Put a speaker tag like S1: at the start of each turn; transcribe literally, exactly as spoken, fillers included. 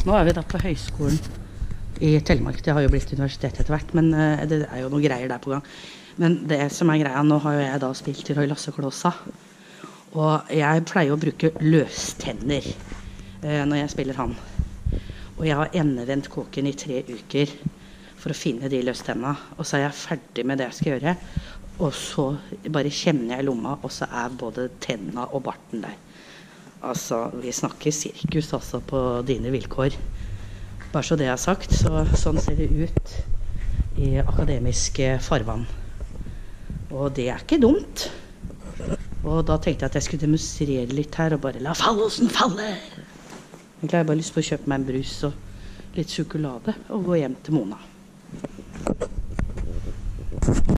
S1: Nå er vi da på høyskolen i Telemark. Det har jo blitt universitet etter hvert, men uh, det er jo noen greier der på gang. Men det som er greia, nå har jo jeg da spilt til Roy Lasse Klåsa, og jeg pleier å bruke løstenner uh, når jeg spiller han. Og jeg har endevendt kåken i tre uker for å finne de løstennene, og så er jeg ferdig med det jeg skal gjøre, og så bare kjenner jeg i lomma, og så er både tennene og barten der. Altså, vi snakker sirkus altså på dine vilkår. Bare så det jeg har sagt, så sånn ser det ut i akademisk farvann. Og det er ikke dumt. Og da tenkte jeg at jeg skulle demonstrere litt her, og bare la fallosen falle. Egentlig har jeg bare lyst på å kjøpe meg en brus og litt sjokolade, og gå hjem til Mona.